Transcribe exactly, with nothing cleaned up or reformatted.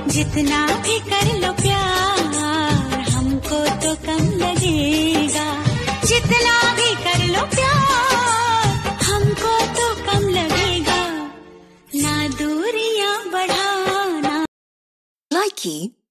जितना भी कर लो प्यार हमको तो कम लगेगा, जितना भी कर लो प्यार हमको तो कम लगेगा, ना दूरियां बढ़ाना। Likey